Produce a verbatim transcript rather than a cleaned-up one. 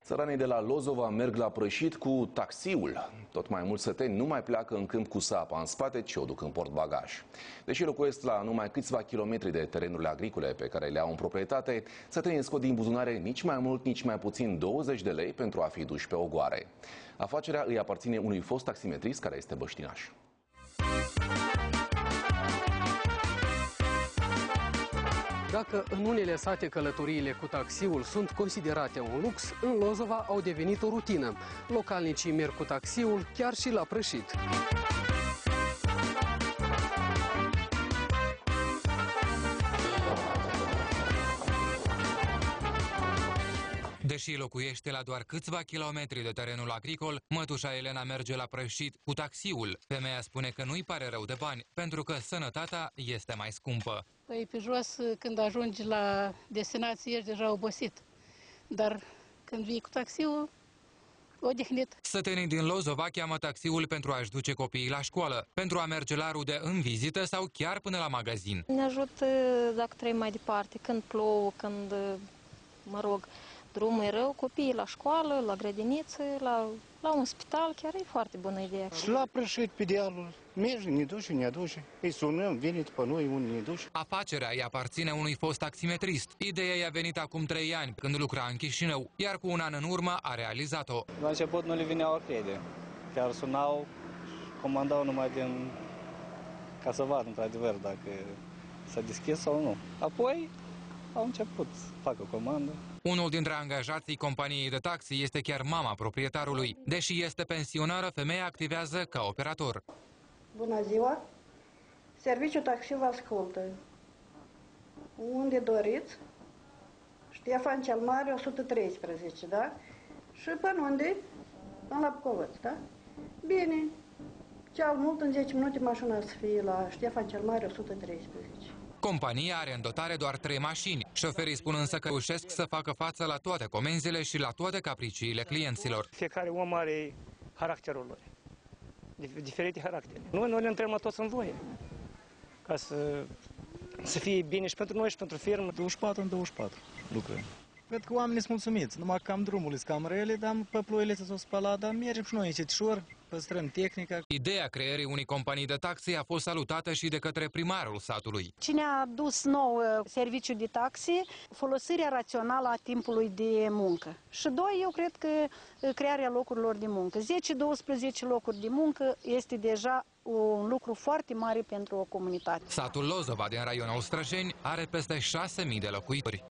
Țăranii de la Lozova merg la prășit cu taxiul. Tot mai mulți săteni nu mai pleacă în câmp cu sapa în spate, ci o duc în portbagaj. Deși locuiesc la numai câțiva kilometri de terenurile agricole pe care le au în proprietate, sătenii scot din buzunare nici mai mult, nici mai puțin douăzeci de lei pentru a fi duși pe ogoare. Afacerea îi aparține unui fost taximetrist care este băștinaș. Dacă în unele sate călătoriile cu taxiul sunt considerate un lux, în Lozova au devenit o rutină. Localnicii merg cu taxiul chiar și la prășit. Deși locuiește la doar câțiva kilometri de terenul agricol, mătușa Elena merge la prășit cu taxiul. Femeia spune că nu-i pare rău de bani, pentru că sănătatea este mai scumpă. Păi pe jos, când ajungi la destinație, ești deja obosit. Dar când vii cu taxiul, odihnit. Sătenii din Lozova cheamă taxiul pentru a-și duce copiii la școală, pentru a merge la rude în vizită sau chiar până la magazin. Ne ajută dacă trăim mai departe, când plouă, când, mă rog, drumul e rău, copiii la școală, la grădiniță, la, la un spital, chiar e foarte bună idee. Și la prășit pe dealul, mergi, ne duce, ne aduce, îi sunăm, vine după noi, unde ne duce. Afacerea îi aparține unui fost taximetrist. Ideea i-a venit acum trei ani, când lucra în Chișinău, iar cu un an în urmă a realizat-o. La început nu le vineau a crede, chiar sunau, comandau numai din... ca să vadă, într-adevăr, dacă s-a deschis sau nu. Apoi au început să facă comandă. Unul dintre angajații companiei de taxi este chiar mama proprietarului. Deși este pensionară, femeia activează ca operator. Bună ziua! Serviciul taxi vă ascultă. Unde doriți? Ștefan cel Mare, o sută treisprezece, da? Și până unde? Până la Bucovăț, da? Bine. Cel mult în zece minute mașina să fie la Ștefan cel Mare, o sută treisprezece. Compania are în dotare doar trei mașini. Șoferii spun însă că reușesc să facă față la toate comenzile și la toate capriciile clienților. Fiecare om are caracterul lor, diferite caractere. Noi, noi le întrebăm toți în voie, ca să, să fie bine și pentru noi și pentru firmă. douăzeci și patru în douăzeci și patru lucrăm. Cred că oamenii sunt mulțumiți, numai că am drumul, sunt cam rele, dar pe ploile s-o spălat, dar mergem și noi încetișor, păstrăm tehnica. Ideea creării unei companii de taxi a fost salutată și de către primarul satului. Cine a dus nou serviciul de taxi, folosirea rațională a timpului de muncă. Și doi, eu cred că crearea locurilor de muncă. zece douăsprezece locuri de muncă este deja un lucru foarte mare pentru o comunitate. Satul Lozova din raionul Străjeni are peste șase mii de locuitori.